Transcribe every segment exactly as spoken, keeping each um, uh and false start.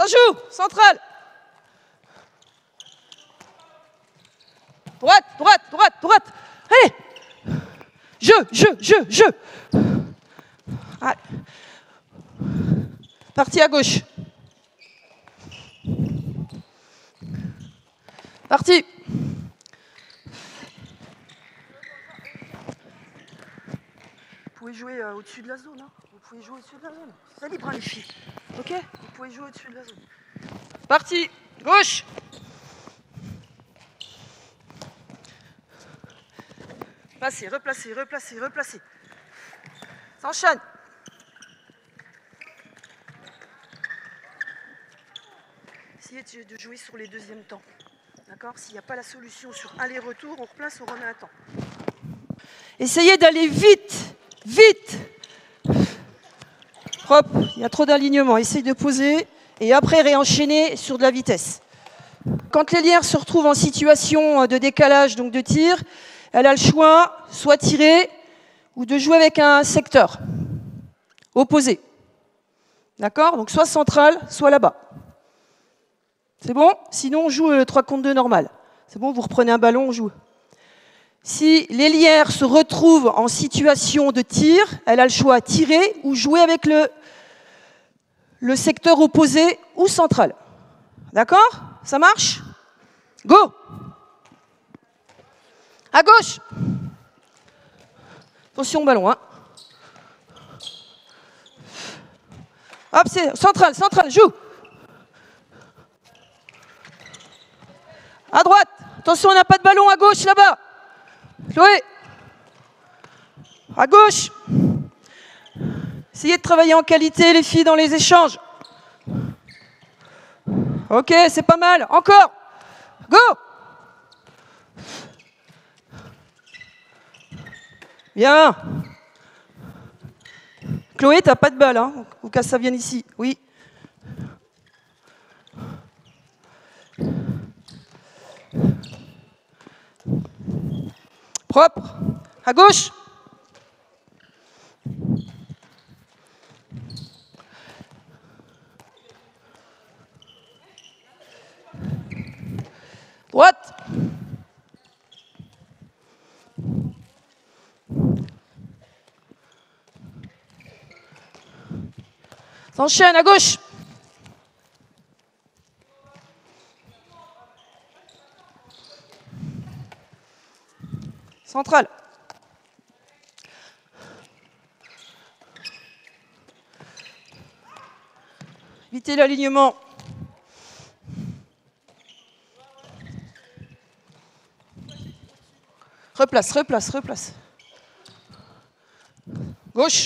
Ça joue, centrale. Droite, droite, droite, droite. Allez. Jeu, jeu, jeu, jeu. Allez. Partie à gauche. Parti. Vous pouvez jouer euh, au-dessus de la zone. Hein. Vous pouvez jouer au-dessus de la zone. C'est libre, hein, les filles. Ok? Vous pouvez jouer au-dessus de la zone. Parti. Gauche. Placez, replacez, replacez, replacez. S'enchaîne. Essayez de jouer sur les deuxièmes temps. D'accord? S'il n'y a pas la solution sur aller-retour, on replace, on remet un temps. Essayez d'aller vite, vite. Hop, il y a trop d'alignement. Essayez de poser et après réenchaîner sur de la vitesse. Quand l'hélière se retrouve en situation de décalage, donc de tir, elle a le choix soit tirer ou de jouer avec un secteur opposé. D'accord? Donc soit central, soit là-bas. C'est bon? Sinon, on joue le trois contre deux normal. C'est bon, vous reprenez un ballon, on joue. Si l'hélière se retrouve en situation de tir, elle a le choix tirer ou jouer avec le, le secteur opposé ou central. D'accord? Ça marche? Go! À gauche! Attention au ballon, hein. Hop, c'est central, central, joue! À droite! Attention, on n'a pas de ballon à gauche, là-bas! Chloé! À gauche! Essayez de travailler en qualité, les filles, dans les échanges. Ok, c'est pas mal. Encore! Go! Bien. Chloé, t'as pas de balle, hein? Ou qu'à ça vienne ici. Oui. Propre. À gauche. Droite. S'enchaîne à gauche. Centrale. Évitez l'alignement. Replace, replace, replace. Gauche.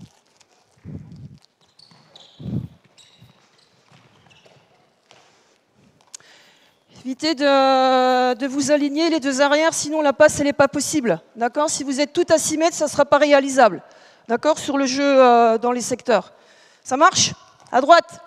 Évitez de, de vous aligner les deux arrières, sinon la passe, elle n'est pas possible. D'accord? Si vous êtes tout à six mètres, ça ne sera pas réalisable. D'accord? Sur le jeu euh, dans les secteurs. Ça marche? À droite.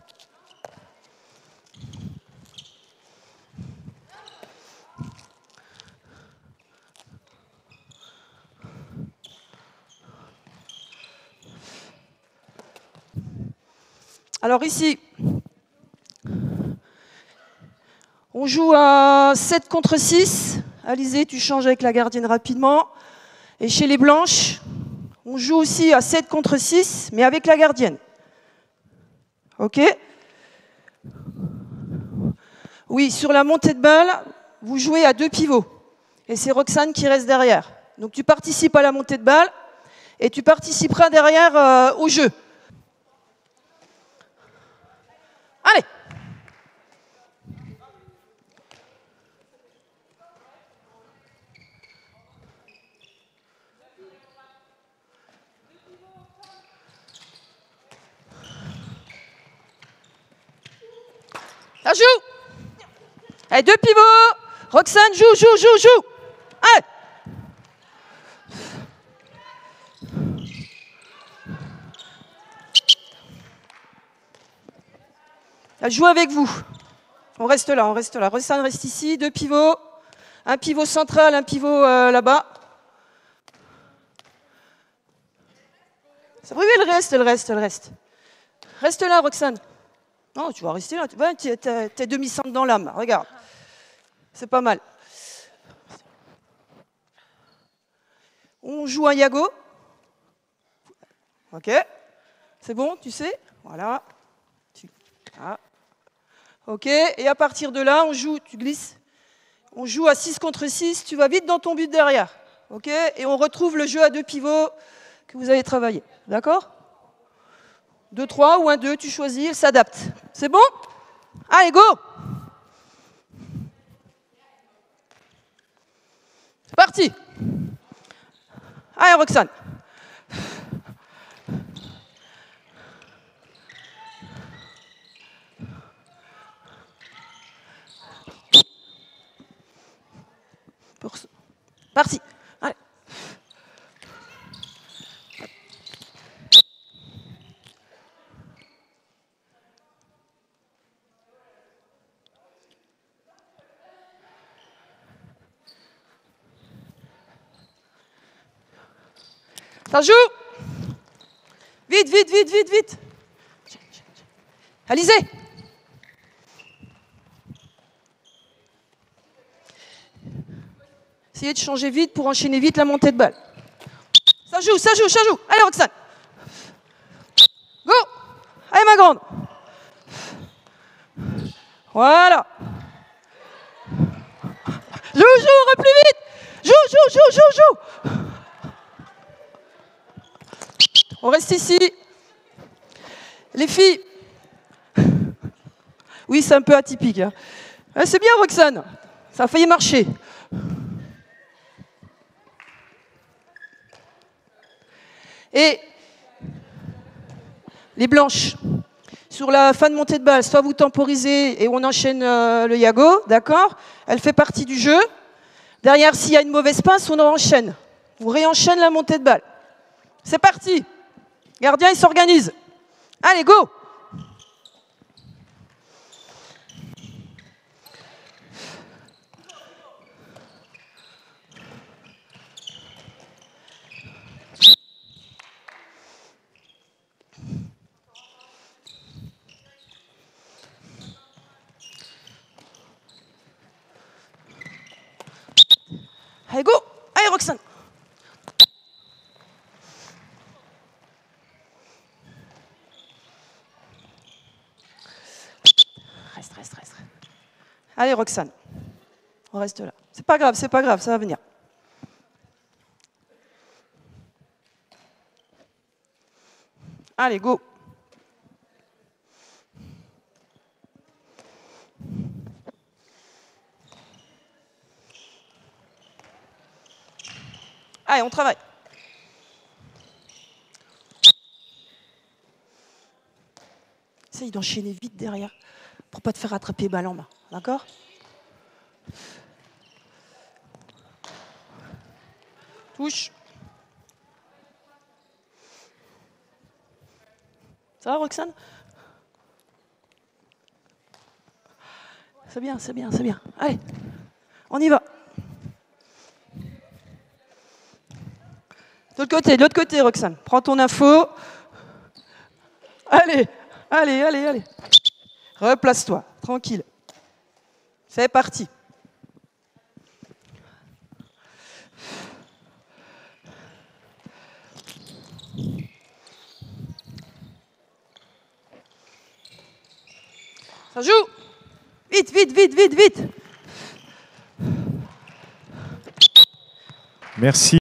Alors ici, on joue à sept contre six. Alizé, tu changes avec la gardienne rapidement. Et chez les blanches, on joue aussi à sept contre six, mais avec la gardienne. OK? Oui, sur la montée de balle, vous jouez à deux pivots. Et c'est Roxane qui reste derrière. Donc tu participes à la montée de balle et tu participeras derrière euh, au jeu. Allez! Ça joue! Allez, deux pivots! Roxane, joue, joue, joue, joue! Allez! Elle joue avec vous. On reste là, on reste là. Roxane reste ici, deux pivots. Un pivot central, un pivot euh, là-bas. Ça brûle, elle reste, elle reste, elle reste. Reste là, Roxane. Non, tu vas rester là. Tu es demi-centre dans l'âme. Regarde. C'est pas mal. On joue un yago. Ok. C'est bon, tu sais. Voilà. Tu... Ah. Ok. Et à partir de là, on joue, tu glisses. On joue à six contre six. Tu vas vite dans ton but derrière. Ok. Et on retrouve le jeu à deux pivots que vous avez travaillé. D'accord? deux trois ou un deux, tu choisis, il s'adapte. C'est bon? Allez, go! C'est parti! Allez, Roxane. Pour... Parti. Allez. Ça joue. Vite, vite, vite, vite, vite. Alizé. Essayez de changer vite pour enchaîner vite la montée de balle. Ça joue, ça joue, ça joue. Allez, Roxane. Go. Allez, ma grande. Voilà. Joue, joue, plus vite. Joue, joue, joue, joue, joue. On reste ici. Les filles. Oui, c'est un peu atypique. Hein. Ah, c'est bien, Roxane. Ça a failli marcher. Et les blanches, sur la fin de montée de balle, soit vous temporisez et on enchaîne euh, le yago, d'accord? Elle fait partie du jeu. Derrière, s'il y a une mauvaise passe, on en enchaîne. Vous réenchaînez la montée de balle. C'est parti. Gardien, il s'organise. Allez, go! Allez, go! Allez, Roxane! Reste, reste, reste. Allez, Roxane. On reste là. C'est pas grave, c'est pas grave, ça va venir. Allez, go! Allez, on travaille. Essaye d'enchaîner vite derrière pour pas te faire attraper balle en main. D'accord? Touche. Ça va, Roxane? C'est bien, c'est bien, c'est bien. Allez, on y va. De l'autre côté, de l'autre côté, Roxane. Prends ton info. Allez, allez, allez, allez. Replace-toi, tranquille. C'est parti. Ça joue. Vite, vite, vite, vite, vite. Merci.